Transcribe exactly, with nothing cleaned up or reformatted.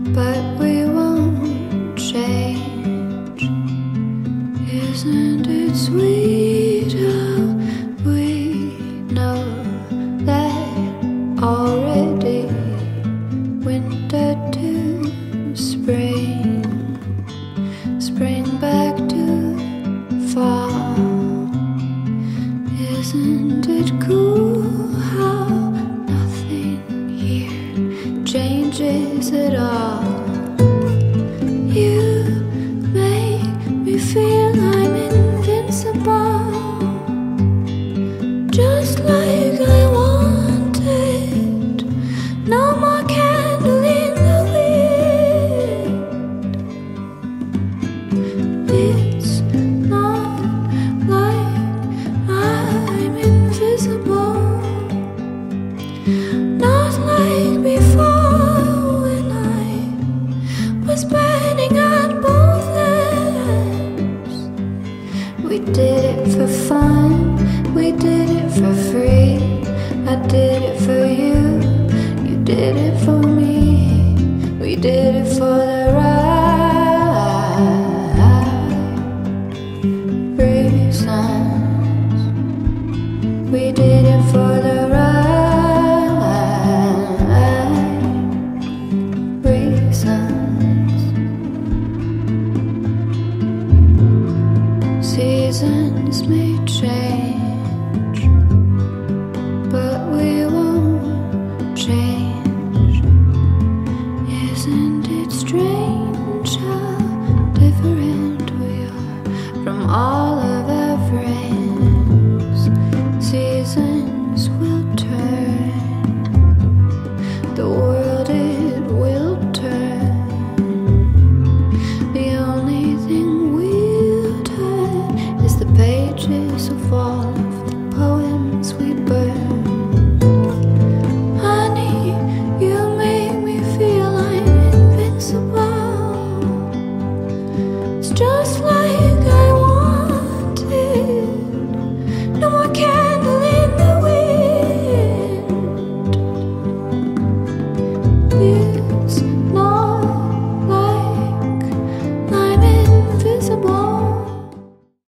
but we won't change. Isn't it sweet how we know that already? Winter to spring, spring back to fall. Isn't it cool how nothing here changes at all? You make me feel I'm invincible, just like I wanted. No more candle in the wind. It's not like I'm invisible, not like before when I was burning at both ends. We did it for fun, we did it for free. I did it for you, you did it for me. We did it for the right reasons. We did it for the right reasons. Seasons may change, but we won't change. Isn't it strange how different we are from all of our friends? Seasons will turn, the world it will turn. The only thing we'll turn is the pages of all of the poems we burn. Honey, you make me feel I'm invincible. It's just like I wanted. No more care.